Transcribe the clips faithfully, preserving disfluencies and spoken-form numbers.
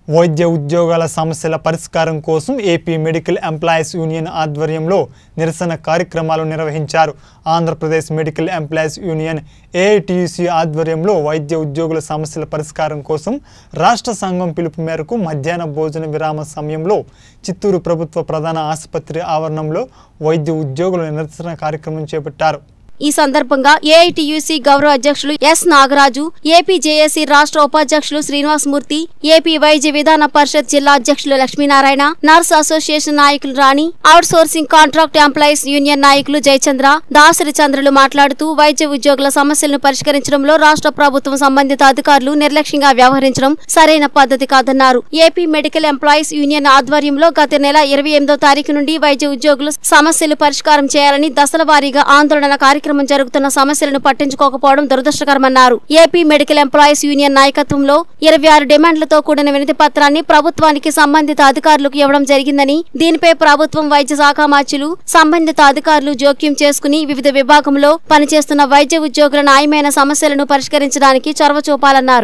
వైద్య ఉద్యోగాల సమస్యల పరిష్కారం కోసం ఏపీ మెడికల్ ఎంప్లాయీస్ యూనియన్ ఆధ్వర్యంలో నిరసన కార్యక్రమాలు నిర్వహించారు. Andhra Pradesh medical employees union AITUC ఆధ్వర్యంలో వైద్య ఉద్యోగుల సమస్యల పరిష్కారం కోసం రాష్ట్ర సంఘం పిలుపు మేరకు మధ్యాహ్న భోజన విరామ సమయంలో చిత్తూరు ప్రభుత్వ ప్రధాన ఆసుపత్రి ఆవరణంలో వైద్య ఉద్యోగుల నిరసన కార్యక్రమం చేపట్టారు. ఈ సందర్భంగా ఏఐటీయూసీ గౌరవ అధ్యక్షులు ఎస్ నాగరాజు, ఏపీ జేఏసీ రాష్ట్ర ఉపాధ్యక్షులు శ్రీనివాసమూర్తి, ఏపీ వైద్య విధాన పరిషత్ జిల్లా అధ్యక్షులు లక్ష్మీనారాయణ, నర్స్ అసోసియేషన్ నాయకులు Rani, out sourcing contract employees union నాయకులు జయచంద్ర, దాసరి చంద్రులు మాట్లాడుతూ వైద్య ఉద్యోగుల సమస్యలను పరిష్కరించడంలో రాష్ట్ర ప్రభుత్వం సంబంధిత అధికారులు నిర్లక్ష్యంగా వ్యవహరించడం సరైన పద్ధతి కాదన్నారు. ఏపీ మెడికల్ ఎంప్లాయీస్ యూనియన్ ఆధ్వర్యంలో గత నెల ఇరవై ఎనిమిదో తారీఖు నుండి వైద్య ఉద్యోగుల సమస్యలు పరిష్కారం చేయాలని దశల వారీగా ఆందోళన కార్యక్రమం జరుగుతున్న సమస్యలను పట్టించుకోకపోవడం దురదృష్టకరమన్నారు. ఏపీ మెడికల్ ఎంప్లాయీస్ యూనియన్ నాయకత్వంలో ఇరవై ఆరు డిమాండ్లతో కూడిన వినతి పత్రాన్ని ప్రభుత్వానికి సంబంధిత అధికారులకు ఇవ్వడం జరిగిందని, దీనిపై ప్రభుత్వం వైద్య శాఖ మార్చులు సంబంధిత అధికారులు జోక్యం చేసుకుని వివిధ విభాగంలో పనిచేస్తున్న వైద్య ఉద్యోగుల న్యాయమైన సమస్యలను పరిష్కరించడానికి చొరవ చూపాలన్నారు.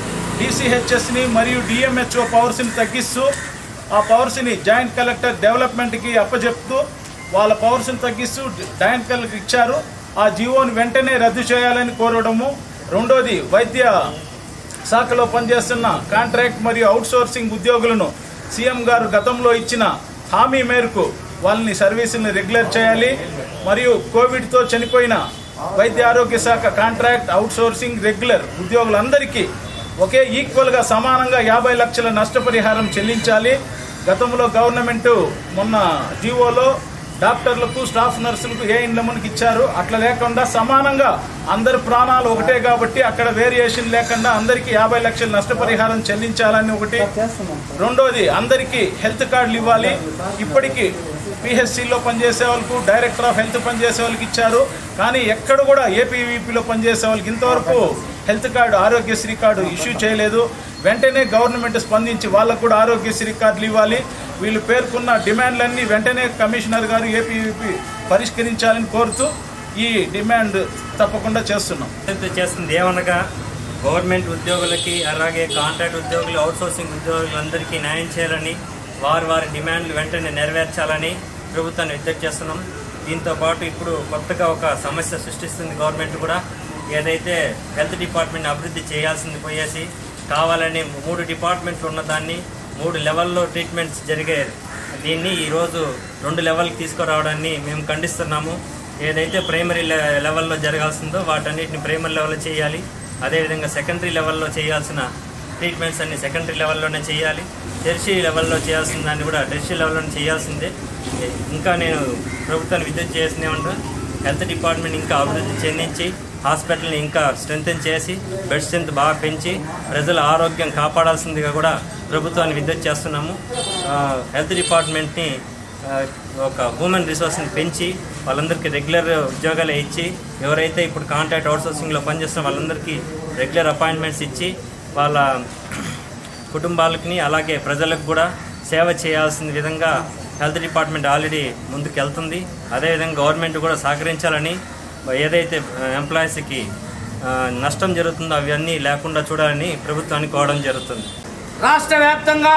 వాళ్ళ పవర్స్ తగ్గిస్తూ జాయింట్ కలెక్టర్ ఇచ్చారు. ఆ జీవోని వెంటనే రద్దు చేయాలని కోరడము. రెండోది, వైద్య శాఖలో పనిచేస్తున్న కాంట్రాక్ట్ మరియు అవుట్ సోర్సింగ్ ఉద్యోగులను సీఎం గారు గతంలో ఇచ్చిన హామీ మేరకు వాళ్ళని సర్వీసులను రెగ్యులర్ చేయాలి. మరియు కోవిడ్తో చనిపోయిన వైద్య ఆరోగ్య శాఖ కాంట్రాక్ట్, అవుట్ సోర్సింగ్, రెగ్యులర్ ఉద్యోగులందరికీ ఒకే ఈక్వల్గా సమానంగా యాభై లక్షల నష్టపరిహారం చెల్లించాలి. గతంలో గవర్నమెంటు మొన్న జీవోలో డాక్టర్లకు, స్టాఫ్ నర్సులకు ఏ ఇండ్లమనికి ఇచ్చారు. అట్లా లేకుండా సమానంగా అందరి ప్రాణాలు ఒకటే కాబట్టి అక్కడ వేరియేషన్ లేకుండా అందరికీ యాభై లక్షల నష్టపరిహారం చెల్లించాలని ఒకటి. రెండోది, అందరికీ హెల్త్ కార్డులు ఇవ్వాలి. ఇప్పటికీ పిహెచ్సిలో పనిచేసే వాళ్ళకు, డైరెక్టర్ ఆఫ్ హెల్త్ పనిచేసే వాళ్ళకి ఇచ్చారు. కానీ ఎక్కడ కూడా ఏపీవీపీలో పనిచేసే వాళ్ళకి ఇంతవరకు health card, Aarogyasri card issue చేయలేదు. వెంటనే గవర్నమెంట్ స్పందించి వాళ్ళకు కూడా ఆరోగ్యశ్రీ కార్డులు ఇవ్వాలి. వీళ్ళు పేర్కొన్న డిమాండ్లన్నీ వెంటనే కమిషనర్ గారు ఏపీవీపీ పరిష్కరించాలని కోరుతూ ఈ డిమాండ్ తప్పకుండా చేస్తున్నాం. చేస్తుంది ఏమనగా గవర్నమెంట్ ఉద్యోగులకి, అలాగే కాంట్రాక్ట్ ఉద్యోగులు, అవుట్సోర్సింగ్ ఉద్యోగులందరికీ న్యాయం చేయాలని, వారి వారి డిమాండ్లు వెంటనే నెరవేర్చాలని ప్రభుత్వాన్ని విజ్ఞప్తి చేస్తున్నాం. దీంతో పాటు ఇప్పుడు కొత్తగా ఒక సమస్య సృష్టిస్తుంది గవర్నమెంట్ కూడా. ఏదైతే హెల్త్ డిపార్ట్మెంట్ అభివృద్ధి చేయాల్సింది పోయేసి కావాలని మూడు డిపార్ట్మెంట్లు ఉన్నదాన్ని మూడు లెవెల్లో ట్రీట్మెంట్స్ జరిగే దీన్ని ఈరోజు రెండు లెవెల్కి తీసుకురావడాన్ని మేము ఖండిస్తున్నాము. ఏదైతే ప్రైమరీ లెవెల్లో జరగాల్సిందో వాటన్నిటిని ప్రైమరీ లెవెల్లో చేయాలి. అదేవిధంగా సెకండరీ లెవెల్లో చేయాల్సిన ట్రీట్మెంట్స్ అన్ని సెకండరీ లెవెల్లోనే చేయాలి. టెర్షరీ లెవెల్లో చేయాల్సిన దాన్ని కూడా టెర్షరీ లెవెల్లోనే చేయాల్సిందే. ఇంకా నేను ప్రభుత్వాన్ని విజ్ఞప్తి చేసిన ఏమంటే హెల్త్ డిపార్ట్మెంట్ ఇంకా అభివృద్ధి చెందించి హాస్పిటల్ని ఇంకా స్ట్రెంథెన్ చేసి బెడ్ స్ట్రెంత్ బాగా పెంచి ప్రజల ఆరోగ్యం కాపాడాల్సిందిగా కూడా ప్రభుత్వాన్ని విజ్ఞప్తి చేస్తున్నాము. హెల్త్ డిపార్ట్మెంట్ని ఒక హ్యూమన్ రిసోర్స్ని పెంచి వాళ్ళందరికీ రెగ్యులర్ ఉద్యోగాలు ఇచ్చి, ఎవరైతే ఇప్పుడు కాంట్రాక్ట్ అవుట్సోర్సింగ్లో పనిచేస్తున్న వాళ్ళందరికీ రెగ్యులర్ అపాయింట్మెంట్స్ ఇచ్చి వాళ్ళ కుటుంబాలకి అలాగే ప్రజలకు కూడా సేవ చేయాల్సిన విధంగా హెల్త్ డిపార్ట్మెంట్ ఆల్రెడీ ముందుకు వెళ్తుంది. అదేవిధంగా గవర్నమెంట్ కూడా సహకరించాలని, ఏదైతే ఎంప్లాయీస్కి నష్టం జరుగుతుందో అవన్నీ లేకుండా చూడాలని ప్రభుత్వాన్ని కోరడం జరుగుతుంది. రాష్ట్ర వ్యాప్తంగా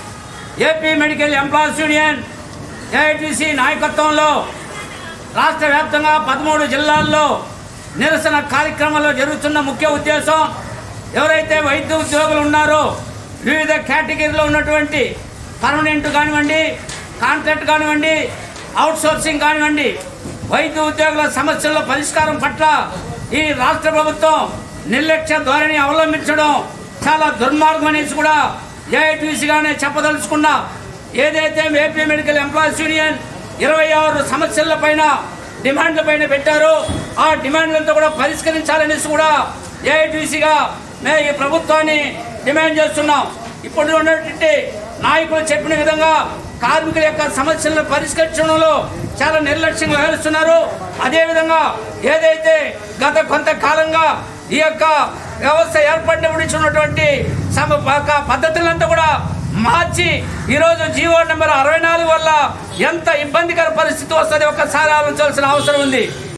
AP medical employees union AITC నాయకత్వంలో రాష్ట్ర వ్యాప్తంగా పదమూడు జిల్లాల్లో నిరసన కార్యక్రమాల్లో జరుగుతున్న ముఖ్య ఉద్దేశం, ఎవరైతే వైద్య ఉద్యోగులు ఉన్నారో వివిధ కేటగిరీలో ఉన్నటువంటి పర్మనెంట్ కానివ్వండి, కాంట్రాక్ట్ కానివ్వండి, అవుట్ సోర్సింగ్ కానివ్వండి, వైద్య ఉద్యోగుల సమస్యల పరిష్కారం పట్ల ఈ రాష్ట్ర ప్రభుత్వం నిర్లక్ష్య ధోరణి అవలంబించడం చాలా దుర్మార్గం అనేసి కూడా ఏఐటీసీగానే చెప్పదలుచుకున్నా. ఏదైతే ఏపీ మెడికల్ ఎంప్లాయీస్ యూనియన్ ఇరవై ఆరు సమస్యల పైన డిమాండ్ల పైన పెట్టారో ఆ డిమాండ్లంతా కూడా పరిష్కరించాలనేసి కూడా ఏఐటీసీగా మేము ఈ ప్రభుత్వాన్ని డిమాండ్ చేస్తున్నాం. ఇప్పుడు ఉన్నటువంటి నాయకులు చెప్పిన విధంగా కార్మికుల యొక్క సమస్యలను పరిష్కరించడంలో చాలా నిర్లక్ష్యంగా వ్యవహరిస్తున్నారు. అదేవిధంగా ఏదైతే గత కొంతకాలంగా ఈ యొక్క వ్యవస్థ ఏర్పడినప్పుడు ఇచ్చినటువంటి పద్ధతులంతా కూడా మార్చి ఈరోజు జీవో నెంబర్ అరవై నాలుగు వల్ల ఎంత ఇబ్బందికర పరిస్థితి వస్తుంది ఒకసారి ఆలోచించాల్సిన అవసరం ఉంది.